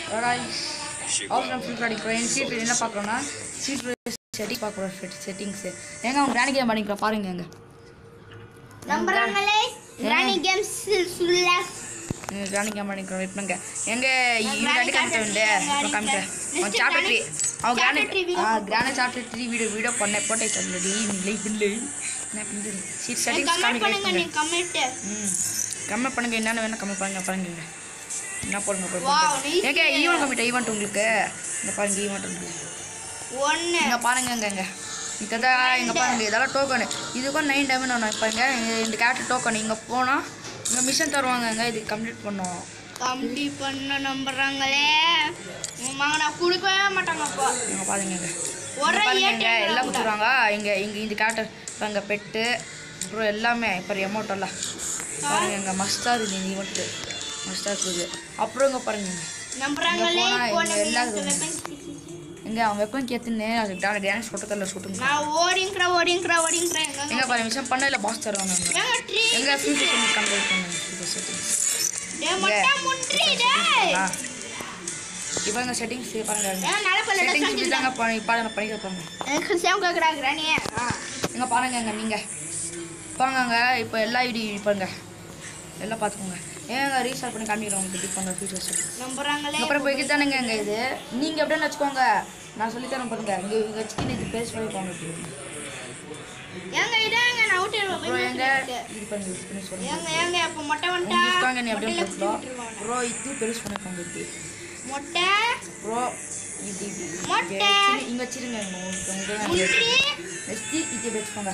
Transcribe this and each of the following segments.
அவசரம் ஃபில் பண்ணிக்கிறோம். என் சீட் என்ன பார்க்குறோன்னா சீட் செட்டிங் பார்க்குறோம். செட்டிங்ஸு எங்க அவங்க கிராணி கேம் பண்ணிக்கிறோம் பாருங்க. எங்க நம்புறாங்களே கிராணி கேம்ஸ் கிராணி கேம் பண்ணிக்கிறோம். வெயிட் எங்க இவங்க காமிச்சவன்டே காமிக்க அவன் சாப்டர் 3 அவன் கிராணி சாப்டர் 3 வீடியோ போட்டே சொல்லுடி லைக் இல்லை என்ன பண்ணுது சீட் செட்டிங்ஸ் பண்ணுங்க. நீங்க கமெண்ட் பண்ணுங்க. என்னென்ன வேணா கமெண்ட் பண்ணுங்க. பாருங்க என்ன போடுங்க. ஏங்க ஈவெண்ட் உங்களுக்கு இந்த பாருங்க ஈவெண்ட் உங்களுக்கு ஒன்று இங்கே பாருங்க. இங்கே இதான் இங்கே பாருங்க இதெல்லாம் டோக்கனு. இதுக்கும் 9 டைமண்ட் ஒன்று வைப்பாங்க. இந்த கேரக்டர் டோக்கன் இங்கே போனால் இங்கே மிஷன் தருவாங்கங்க. இது கம்ப்ளீட் பண்ணோம். கம்ப்ளீட் பண்ண நம்புறாங்களே நான் கொடுக்கவே மாட்டாங்கப்பா. இங்கே பாருங்க இங்கே எல்லாம் கொடுத்துருவாங்க. இங்கே இந்த கேரக்டர் இங்கே பெட்டு அப்புறம் எல்லாமே இப்போ அமௌண்ட் எல்லாம் பாருங்க. இங்கே மஸ்டாக இருக்குது இந்த ஈவெண்ட்டு மஸ்டாக இருக்குது. அப்புறம் இங்கே பாருங்க நம்புறாங்களே எல்லாம் எங்க அவங்க வெப்பன் கேத்துன்னு அதுக்கு டான்ஸ் போட்டதில்ல ஷூட்டிங் நான் ஓடிங்கறேன் எங்க பாருங்க மிஷன் பண்ணல பாஸ் தருவாங்க. எங்க ஃபியூச்சர் பண்ணி கம்ப்ளீட் பண்ணுங்க. டேய் மொட்டை முட்ரி டேய் இப்போ இந்த செட்டிங்ஸ் பாருங்க. செட்டிங்ஸ் இப்படி தாங்க பண்ணிக்க போங்க. எனக்கு சேம் கேக்குறா கிரானி. எங்க பாருங்க எங்க நீங்க பாருங்க இப்போ எல்லா ஐடி பாருங்க எல்லாம் பார்த்துக்கோங்க. ஏங்க ரீஸ்டார்ட் பண்ணி காமிக்கிறோம் உங்களுக்கு டிப் பண்ணுற ஃபீச்சர்ஸ் நம்புறாங்களே. அப்புறம் போய்க்கு தானுங்க எங்க இது நீங்கள் எப்படின்னு வச்சுக்கோங்க. நான் சொல்லித்தரேன் பாருங்க. இங்கே வச்சுக்கின்னு இது பேஸ் பண்ணி போங்க. ஏங்க இதாங்க நான் அவுட் ப்ரோ எங்க இது பண்ணி சொல்லுங்க. ஏங்க அப்ப மொட்டை வந்துட்டா உங்களுக்கு நீ அப்படியே போட்டுறோம். ப்ரோ இது பெருசு பண்ணிக்கோங்க. இது மொட்டை ப்ரோ இது மொட்டை இங்கே வச்சிருங்க. முட்ரி நெக்ஸ்ட் இது வச்சுக்கோங்க.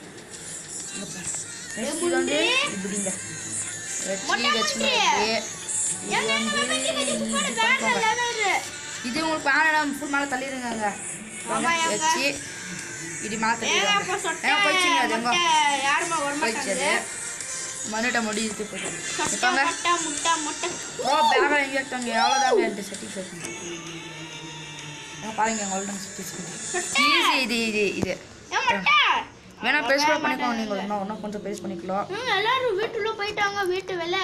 நெக்ஸ்ட் வந்து இப்படிங்க இது உங்களுக்கு பேனல் ஃபுல் மேலே தள்ளிடுங்க. வச்சு இது மாற்றி மண்ணிட்ட முடியுது போயிட்டாங்க. ஓ பேனல் எங்கே எடுத்தாங்க எவ்வளோதாங்க என்கிட்ட செட்டிங்ஸ் வச்சுங்க. பாருங்க உங்கள்ட்ட செட்டிங்ஸ் ஈஸி. இது வேணா பெருசு கூட பண்ணிக்கலாம். நீங்கள் இன்னும் கொஞ்சம் பெருசு பண்ணிக்கலாம். எல்லாரும் வீட்டுல போயிட்டாங்க. வீட்டு வேலை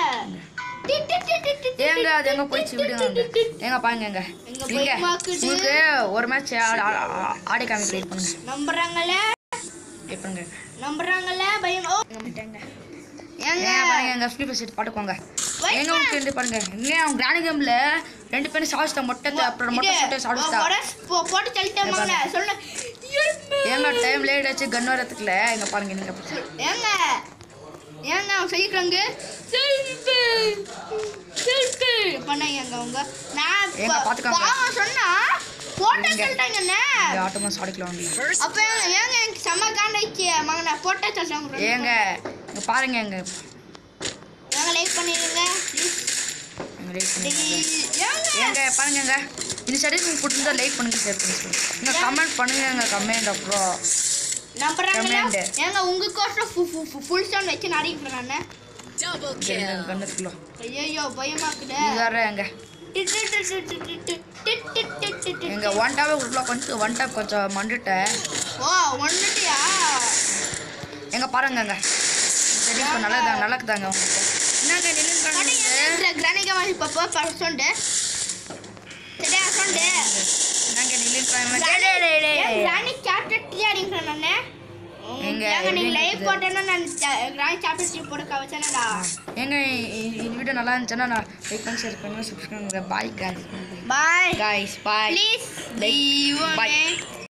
ஏங்க அது எங்க போயிடுச்சு விடுங்க. ஏங்க பாருங்க எங்க உங்களுக்கு ஒரு மேட்ச் ஆடி காமி ப்ளே பண்ணுங்க. நம்புறாங்களே எப்பங்க நம்புறாங்களே பயம் ஏங்க பாருங்க எங்க ஃப்ரீ ஃபயர் பாட்டுக்கோங்க. எங்க உங்களுக்கு பாருங்க இங்க அவங்க கிராண்ட் கேம்ல 2 பேரும் சாஸ்டா மொட்டை அப்புறம் மொட்டை சுட்டு சாஸ்டா போட்டு தள்ளிட்டேன் சொல்ல. ஏங்க டைம் லேட் ஆச்சு கன் வரதுக்குல. எங்க பாருங்க நீங்க ஏங்க அவங்க சொல்லிக்கிறாங்க செல்ஃபி பண்ணாங்க. அவங்க நான் சொன்னா போட்டோ சொல்லிட்டாங்கண்ணே. ஆட்டோமா சாடிக்கலாம். அப்போ ஏங்க எனக்கு செம்ம காண்டாயிடுச்சு மகனை போட்டோ சொல்லிட்டாங்க. ஏங்க இங்க பாருங்க எங்க லைக் பண்ணிடுங்க. ஏங்க பாருங்க இந்த செட்டிங்ஸ் பிடிச்சிருந்தா லைக் பண்ணுங்க ஷேர் பண்ணுங்க. இங்க கமெண்ட் பண்ணுங்க. கமெண்ட் அப்புறம் நம்புறாங்க. ஏங்க உங்க கோர்ஸ் ஃபுல் சவுண்ட் வச்சு நடிக்கிறேன் நான். டபுள் கில் கண்ணத்துக்குள்ள. ஐயோ பயமாக்குதே. இதாரே எங்க எங்க ஒன் டாப் உள்ள கொஞ்சம் ஒன் டாப் கொஞ்சம் மண்டிட்டேன். ஓ ஒன்னுட்டியா எங்க பாருங்க செட்டிங்ஸ் நல்லதாங்க. என்னங்க நில்லுங்க கிரானிகா மாதிரி பாப்பா பர்சன்ட் சரியா சொன்னே. என்னங்க நில்லுங்க கிரானி சாப்டர் 3 அடிங்கறேன் நானே. ஏங்க நீ லைவ் போட்டேன்னா நான் கிரானி சாப்டர் 3 போட கவச்சனடா. ஏங்க இந்த வீடியோ நல்லா இருந்துச்சுன்னா நான் லைக் பண்ணி ஷேர் பண்ணுங்க சப்ஸ்கிரைப் பண்ணுங்க. Bye guys bye guys bye please by.